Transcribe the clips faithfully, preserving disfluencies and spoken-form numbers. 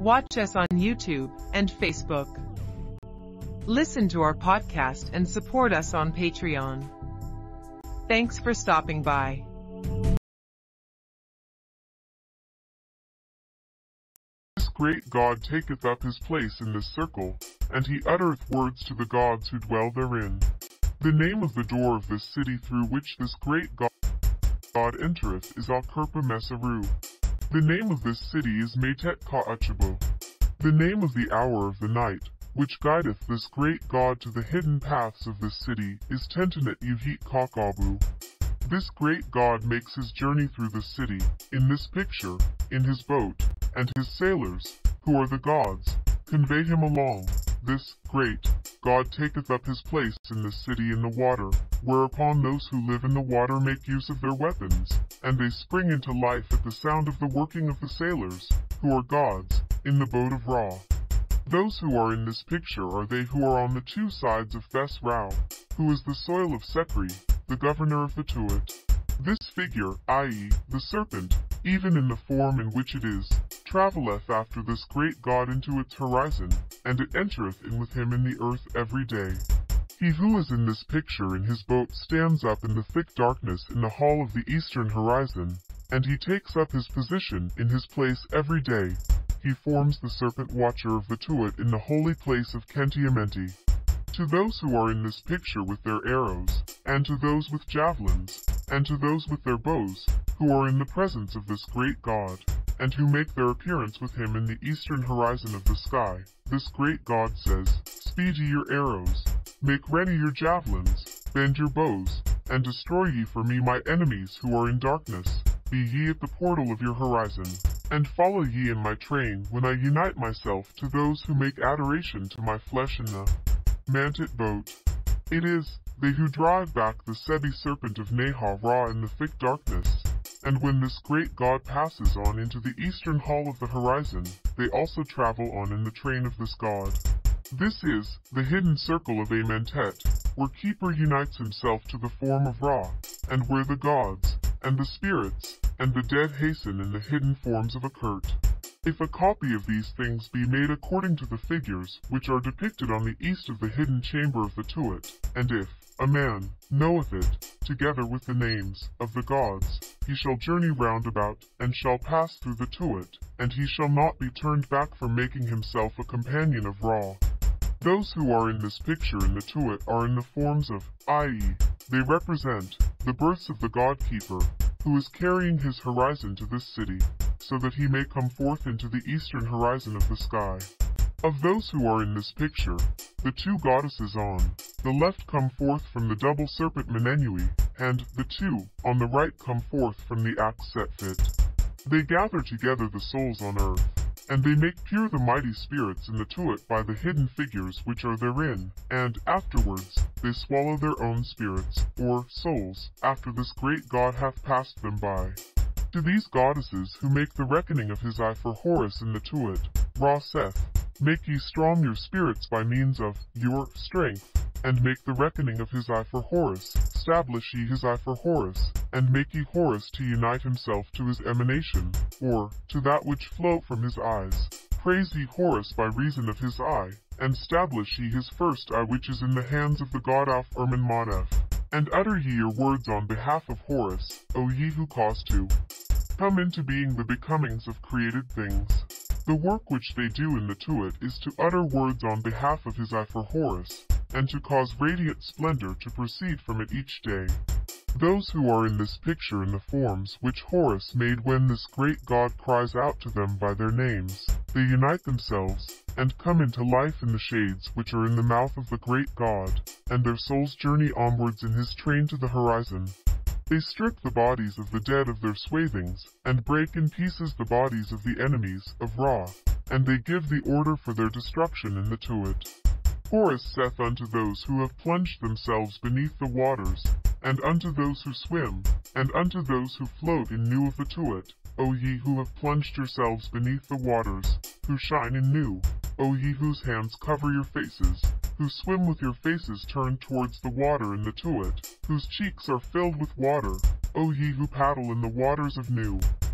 Watch us on YouTube and Facebook. Listen to our podcast and support us on Patreon. Thanks for stopping by. This great God taketh up his place in this circle, and he uttereth words to the gods who dwell therein. The name of the door of this city through which this great God, God entereth is Al-Kirpa Mesaru. The name of this city is Metet Ka-Achabo. The name of the hour of the night, which guideth this great God to the hidden paths of this city, is Tentenet Yuhit Kakabu. This great God makes his journey through the city, in this picture, in his boat, and his sailors, who are the gods, convey him along. This great God taketh up his place in the city in the water, whereupon those who live in the water make use of their weapons, and they spring into life at the sound of the working of the sailors, who are gods, in the boat of Ra. Those who are in this picture are they who are on the two sides of Fes Rau, who is the soil of Sekri, the governor of the Tuat. This figure, that is, the serpent, even in the form in which it is, travelleth after this great God into its horizon, and it entereth in with him in the earth every day. He who is in this picture in his boat stands up in the thick darkness in the hall of the eastern horizon, and he takes up his position in his place every day. He forms the serpent watcher of the Tuat in the holy place of Kentiamenti. To those who are in this picture with their arrows, and to those with javelins, and to those with their bows, who are in the presence of this great God, and who make their appearance with him in the eastern horizon of the sky, this great God says, Speed ye your arrows, make ready your javelins, bend your bows, and destroy ye for me my enemies who are in darkness. Be ye at the portal of your horizon, and follow ye in my train when I unite myself to those who make adoration to my flesh in the Mantit boat. It is they who drive back the Sebi serpent of Neha Ra in the thick darkness, and when this great God passes on into the eastern hall of the horizon, they also travel on in the train of this God. This is the hidden circle of Amentet, where Keeper unites himself to the form of Ra, and where the gods, and the spirits, and the dead hasten in the hidden forms of Akert. If a copy of these things be made according to the figures which are depicted on the east of the hidden chamber of the Tuat, and if a man knoweth it, together with the names of the gods, he shall journey round about, and shall pass through the Tuat, and he shall not be turned back from making himself a companion of Ra. Those who are in this picture in the Tuat are in the forms of, that is, they represent the births of the God-keeper, who is carrying his horizon to this city, so that he may come forth into the eastern horizon of the sky. Of those who are in this picture, the two goddesses on the left come forth from the double serpent Menenui, and the two on the right come forth from the axe Setfit. They gather together the souls on earth, and they make pure the mighty spirits in the Tuat by the hidden figures which are therein, and afterwards they swallow their own spirits, or souls, after this great God hath passed them by. To these goddesses who make the reckoning of his eye for Horus in the Tuat, Ra saith, Make ye strong your spirits by means of your strength, and make the reckoning of his eye for Horus. Establish ye his eye for Horus, and make ye Horus to unite himself to his emanation, or to that which flow from his eyes. Praise ye Horus by reason of his eye, and stablish ye his first eye which is in the hands of the god Auf Erman Monef. And utter ye your words on behalf of Horus, O ye who cause to come into being the becomings of created things. The work which they do in the Tuat is to utter words on behalf of his eye for Horus, and to cause radiant splendor to proceed from it each day. Those who are in this picture in the forms which Horus made when this great God cries out to them by their names, they unite themselves, and come into life in the shades which are in the mouth of the great God, and their souls journey onwards in his train to the horizon. They strip the bodies of the dead of their swathings, and break in pieces the bodies of the enemies of Ra, and they give the order for their destruction in the Tuat. Horus saith unto those who have plunged themselves beneath the waters, and unto those who swim, and unto those who float in new of the Tuat, O ye who have plunged yourselves beneath the waters, who shine in new, O ye whose hands cover your faces, who swim with your faces turned towards the water in the Tuat, whose cheeks are filled with water, O ye who paddle in the waters of Nu.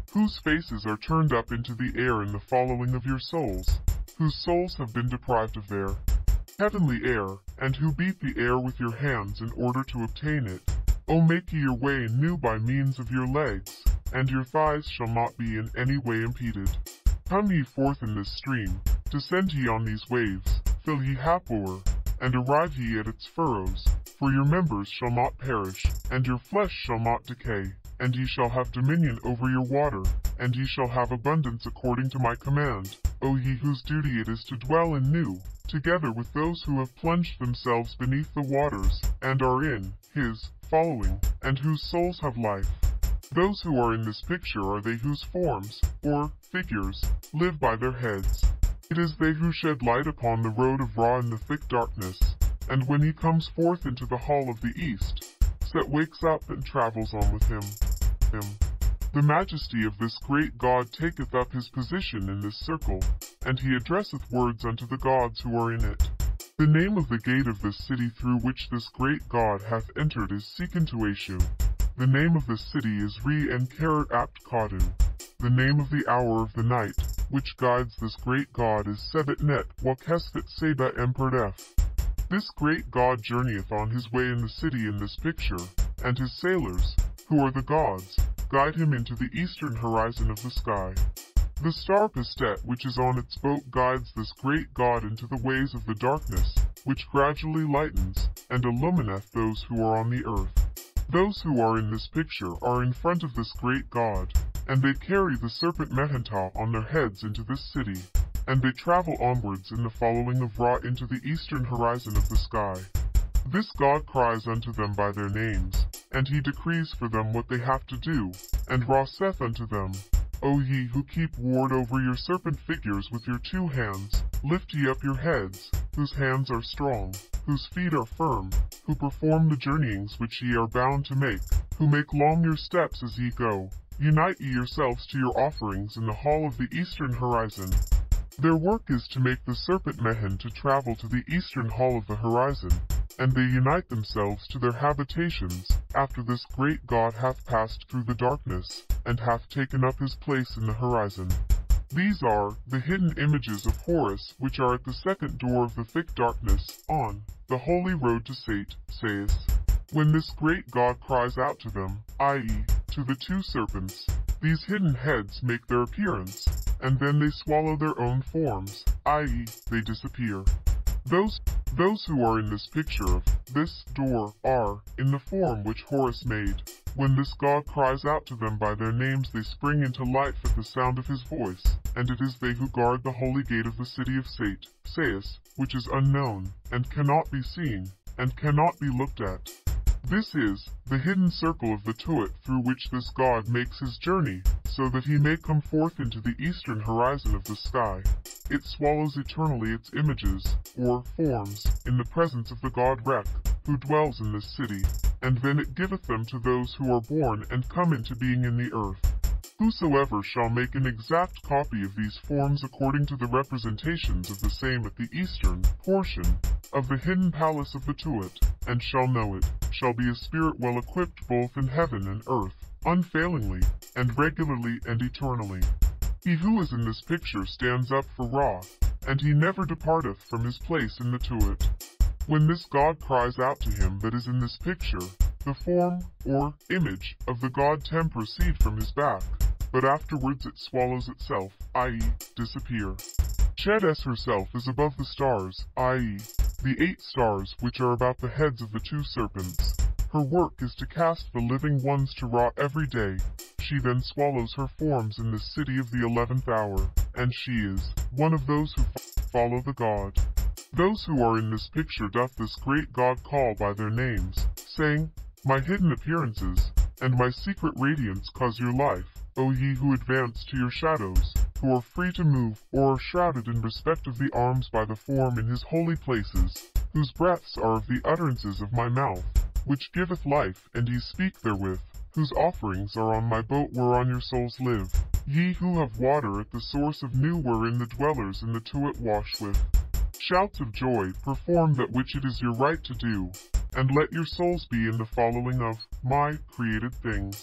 whose faces are turned up into the air in the following of your souls, whose souls have been deprived of their heavenly air, and who beat the air with your hands in order to obtain it. O make ye your way new by means of your legs, and your thighs shall not be in any way impeded. Come ye forth in this stream, descend ye on these waves, fill ye Happor, and arrive ye at its furrows, for your members shall not perish, and your flesh shall not decay, and ye shall have dominion over your water, and ye shall have abundance according to my command, O ye whose duty it is to dwell in new, together with those who have plunged themselves beneath the waters, and are in his following, and whose souls have life. Those who are in this picture are they whose forms, or figures, live by their heads. It is they who shed light upon the road of Ra in the thick darkness, and when he comes forth into the hall of the east, Set wakes up and travels on with him. him. The majesty of this great God taketh up his position in this circle, and he addresseth words unto the gods who are in it. The name of the gate of this city through which this great God hath entered is Sekentuashu. The name of the city is Re and Keret Apt Kadu. The name of the hour of the night, which guides this great God, is Sebet Net Wakesfet Seba Emperdef. This great God journeyeth on his way in the city in this picture, and his sailors, who are the gods, guide him into the eastern horizon of the sky. The star Pastet which is on its boat guides this great God into the ways of the darkness, which gradually lightens, and illumineth those who are on the earth. Those who are in this picture are in front of this great God, and they carry the serpent Mehentah on their heads into this city, and they travel onwards in the following of Ra into the eastern horizon of the sky. This God cries unto them by their names, and he decrees for them what they have to do, and Ra saith unto them, O ye who keep ward over your serpent figures with your two hands, lift ye up your heads, whose hands are strong, whose feet are firm, who perform the journeyings which ye are bound to make, who make long your steps as ye go. Unite ye yourselves to your offerings in the hall of the eastern horizon. Their work is to make the serpent Mehen to travel to the eastern hall of the horizon, and they unite themselves to their habitations, after this great God hath passed through the darkness, and hath taken up his place in the horizon. These are the hidden images of Horus, which are at the second door of the thick darkness, on the holy road to Sate, saith. When this great God cries out to them, that is, to the two serpents, these hidden heads make their appearance, and then they swallow their own forms, that is, they disappear. Those, those who are in this picture of this door are in the form which Horus made. When this God cries out to them by their names, they spring into life at the sound of his voice, and it is they who guard the holy gate of the city of Sate, Sais, which is unknown, and cannot be seen, and cannot be looked at. This is the hidden circle of the Tuat through which this God makes his journey, so that he may come forth into the eastern horizon of the sky. It swallows eternally its images, or forms, in the presence of the God Rek, who dwells in this city, and then it giveth them to those who are born and come into being in the earth. Whosoever shall make an exact copy of these forms according to the representations of the same at the eastern portion of the hidden palace of the Tuat, and shall know it, shall be a spirit well equipped both in heaven and earth, unfailingly, and regularly and eternally. He who is in this picture stands up for Ra, and he never departeth from his place in the Tuat. When this God cries out to him that is in this picture, the form, or image, of the God Tem proceed from his back, but afterwards it swallows itself, that is, disappear. Chedes herself is above the stars, that is, the eight stars which are about the heads of the two serpents. Her work is to cast the living ones to Ra every day. She then swallows her forms in the city of the eleventh hour, and she is one of those who follow the God. Those who are in this picture doth this great God call by their names, saying, My hidden appearances, and my secret radiance cause your life, O ye who advance to your shadows, who are free to move, or are shrouded in respect of the arms by the form in his holy places, whose breaths are of the utterances of my mouth, which giveth life, and ye speak therewith, whose offerings are on my boat whereon your souls live. Ye who have water at the source of new wherein the dwellers in the Tuat wash with shouts of joy, perform that which it is your right to do, and let your souls be in the following of my created things.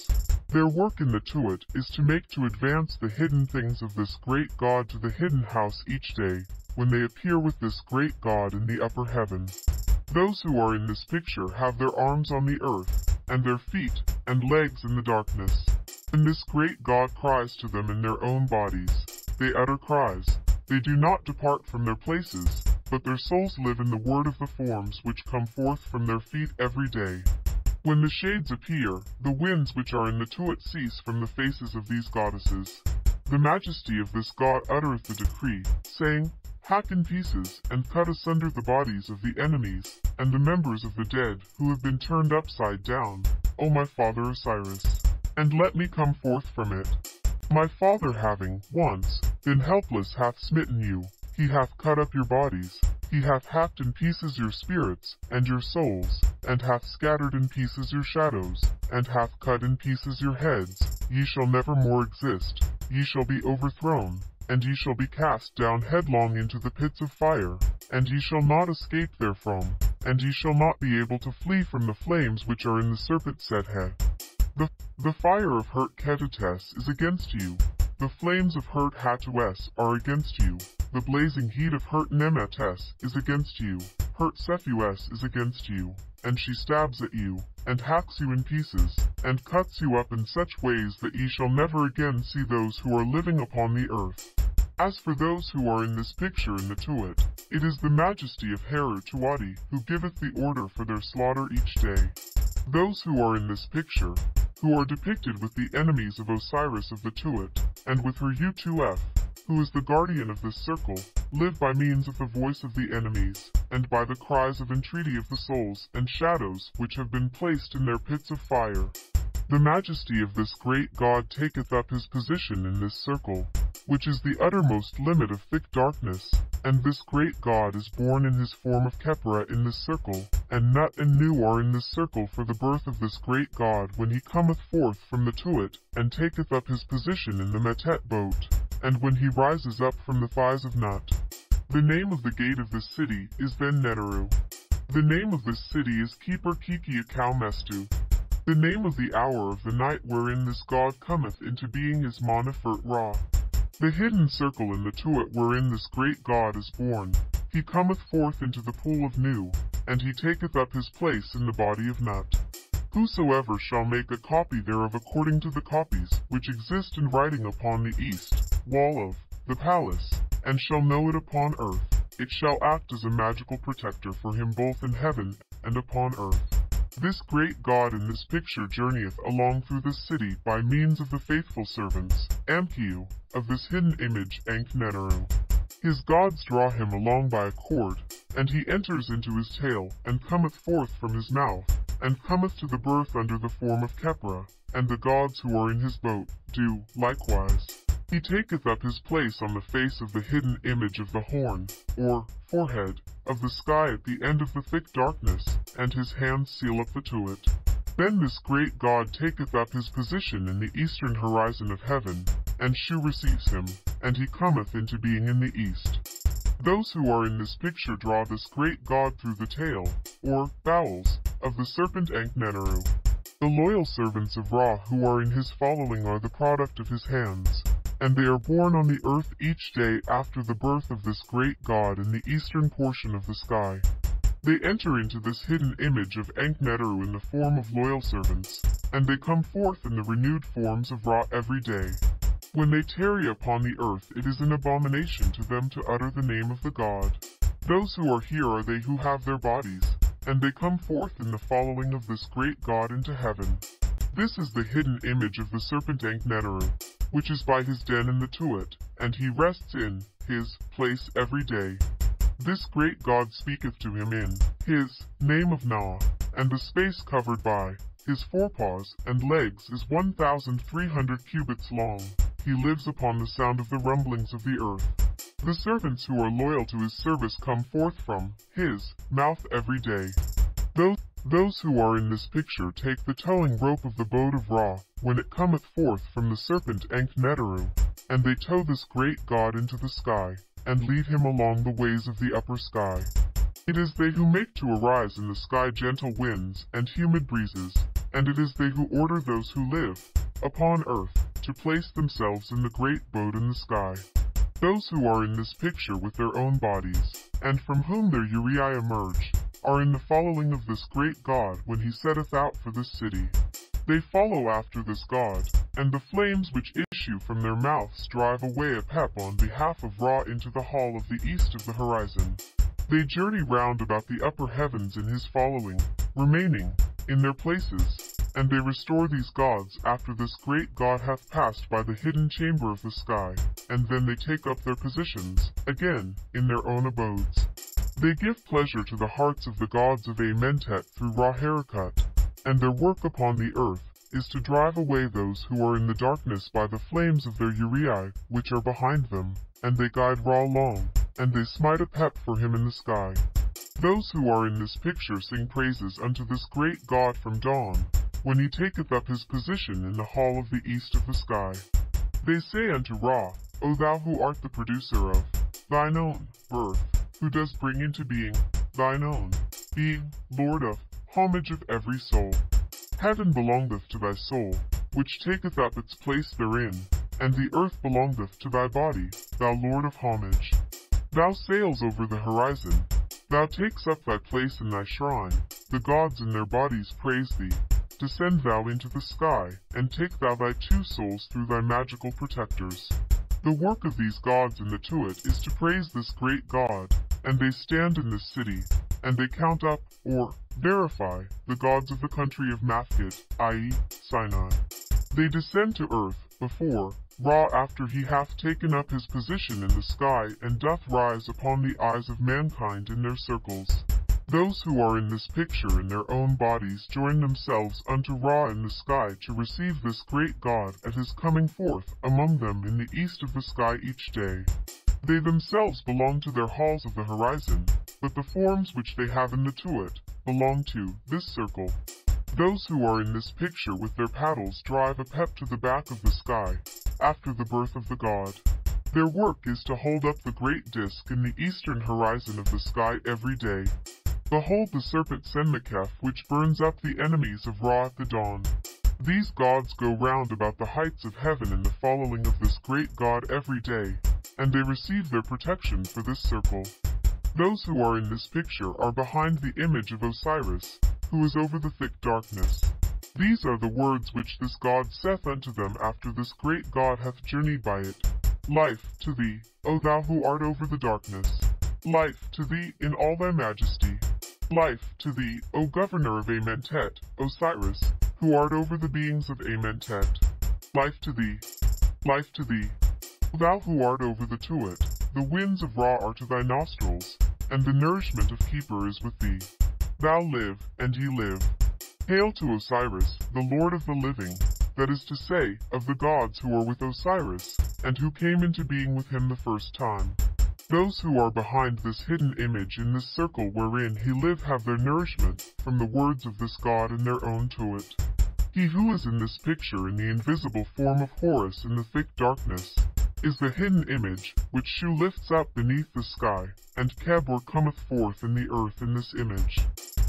Their work in the Tuat is to make to advance the hidden things of this great God to the hidden house each day, when they appear with this great God in the upper heaven. Those who are in this picture have their arms on the earth, and their feet and legs in the darkness. When this great God cries to them in their own bodies, they utter cries. They do not depart from their places, but their souls live in the word of the forms which come forth from their feet every day. When the shades appear, the winds which are in the Tuat cease from the faces of these goddesses. The majesty of this God uttereth the decree, saying, Hack in pieces, and cut asunder the bodies of the enemies, and the members of the dead, who have been turned upside down, O my father Osiris, and let me come forth from it. My father having, once, been helpless hath smitten you, he hath cut up your bodies, he hath hacked in pieces your spirits, and your souls, and hath scattered in pieces your shadows, and hath cut in pieces your heads. Ye shall never more exist, ye shall be overthrown, and ye shall be cast down headlong into the pits of fire, and ye shall not escape therefrom, and ye shall not be able to flee from the flames which are in the serpent's head. The, the fire of Hurt Ketetes is against you, the flames of Hurt Hatues are against you, the blazing heat of Hurt Nemetes is against you, Hurt Sephues is against you, and she stabs at you, and hacks you in pieces, and cuts you up in such ways that ye shall never again see those who are living upon the earth. As for those who are in this picture in the Tuat, it is the majesty of Heru Tuati who giveth the order for their slaughter each day. Those who are in this picture, who are depicted with the enemies of Osiris of the Tuat, and with her U two F, who is the guardian of this circle, live by means of the voice of the enemies, and by the cries of entreaty of the souls and shadows which have been placed in their pits of fire. The majesty of this great God taketh up his position in this circle, which is the uttermost limit of thick darkness, and this great God is born in his form of Khepera in this circle, and Nut and Nu are in this circle for the birth of this great God when he cometh forth from the Tuat, and taketh up his position in the Metet boat, and when he rises up from the thighs of Nut. The name of the gate of this city is then Neteru. The name of this city is Keeper Kiki Akau Mestu. The name of the hour of the night wherein this God cometh into being is Monefert Ra. The hidden circle in the Tuat wherein this great God is born, he cometh forth into the pool of Nu, and he taketh up his place in the body of Nut. Whosoever shall make a copy thereof according to the copies which exist in writing upon the east wall of the palace, and shall know it upon earth, it shall act as a magical protector for him both in heaven and upon earth. This great God in this picture journeyeth along through this city by means of the faithful servants, Amkiu, of this hidden image Ankh-Neteru. His gods draw him along by a cord, and he enters into his tail, and cometh forth from his mouth, and cometh to the birth under the form of Khepera, and the gods who are in his boat do likewise. He taketh up his place on the face of the hidden image of the horn, or forehead, of the sky at the end of the thick darkness, and his hands seal up the Tuat. Then this great God taketh up his position in the eastern horizon of heaven, and Shu receives him, and he cometh into being in the east. Those who are in this picture draw this great God through the tail, or bowels, of the serpent Ankh-Neteru. The loyal servants of Ra who are in his following are the product of his hands, and they are born on the earth each day after the birth of this great God in the eastern portion of the sky. They enter into this hidden image of Ankh-Neteru in the form of loyal servants, and they come forth in the renewed forms of Ra every day. When they tarry upon the earth, it is an abomination to them to utter the name of the God. Those who are here are they who have their bodies, and they come forth in the following of this great God into heaven. This is the hidden image of the serpent Ankh-Neteru, which is by his den in the Tuat, and he rests in his place every day. This great God speaketh to him in his name of Na, and the space covered by his forepaws and legs is one thousand three hundred cubits long. He lives upon the sound of the rumblings of the earth. The servants who are loyal to his service come forth from his mouth every day. Those, those who are in this picture take the towing rope of the boat of Ra, when it cometh forth from the serpent Ankh-Neteru, and they tow this great God into the sky, and lead him along the ways of the upper sky. It is they who make to arise in the sky gentle winds and humid breezes, and it is they who order those who live, upon earth, to place themselves in the great boat in the sky. Those who are in this picture with their own bodies, and from whom their uriae emerge, are in the following of this great God when he setteth out for this city. They follow after this God, and the flames which issue from their mouths drive away a pep on behalf of Ra into the hall of the east of the horizon. They journey round about the upper heavens in his following, remaining in their places, and they restore these gods after this great God hath passed by the hidden chamber of the sky, and then they take up their positions, again, in their own abodes. They give pleasure to the hearts of the gods of Amentet through Ra-Harakut, and their work upon the earth is to drive away those who are in the darkness by the flames of their uriae, which are behind them, and they guide Ra long, and they smite a pep for him in the sky. Those who are in this picture sing praises unto this great God from dawn, when he taketh up his position in the hall of the east of the sky. They say unto Ra, O thou who art the producer of thine own birth, who dost bring into being thine own being, Lord of homage of every soul. Heaven belongeth to thy soul, which taketh up its place therein, and the earth belongeth to thy body, thou Lord of homage. Thou sails over the horizon, thou takes up thy place in thy shrine, the gods in their bodies praise thee. Descend thou into the sky, and take thou thy two souls through thy magical protectors. The work of these gods in the Tuat is to praise this great God, and they stand in this city, and they count up, or verify, the gods of the country of Mafkid, that is, Sinai. They descend to earth, before Ra after he hath taken up his position in the sky and doth rise upon the eyes of mankind in their circles. Those who are in this picture in their own bodies join themselves unto Ra in the sky to receive this great God at his coming forth among them in the east of the sky each day. They themselves belong to their halls of the horizon, but the forms which they have in the Tuat belong to this circle. Those who are in this picture with their paddles drive a pep to the back of the sky, after the birth of the God. Their work is to hold up the great disk in the eastern horizon of the sky every day. Behold the serpent Senmeketh which burns up the enemies of Ra at the dawn. These gods go round about the heights of heaven in the following of this great God every day, and they receive their protection for this circle. Those who are in this picture are behind the image of Osiris, who is over the thick darkness. These are the words which this God saith unto them after this great God hath journeyed by it. Life to thee, O thou who art over the darkness. Life to thee in all thy majesty. Life to thee, O governor of Amentet, Osiris, who art over the beings of Amentet. Life to thee. Life to thee. Thou who art over the Tuat, the winds of Ra are to thy nostrils, and the nourishment of Keeper is with thee. Thou live, and ye live. Hail to Osiris, the Lord of the living, that is to say, of the gods who are with Osiris, and who came into being with him the first time. Those who are behind this hidden image in this circle wherein he live have their nourishment from the words of this God in their own Tuat. He who is in this picture in the invisible form of Horus in the thick darkness is the hidden image, which Shu lifts up beneath the sky, and Kebor cometh forth in the earth in this image.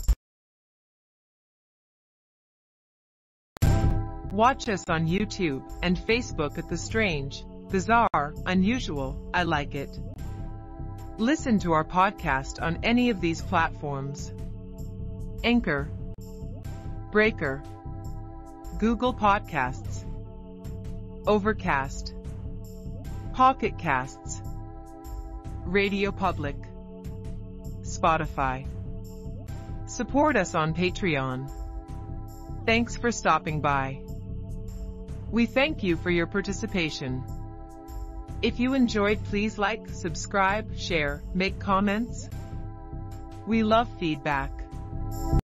Watch us on YouTube and Facebook at The Strange, Bizarre, Unusual, I Like It. Listen to our podcast on any of these platforms: Anchor, Breaker, Google Podcasts, Overcast, Pocket Casts, Radio Public, Spotify. Support us on Patreon. Thanks for stopping by. We thank you for your participation. If you enjoyed, please like, subscribe, share, make comments. We love feedback.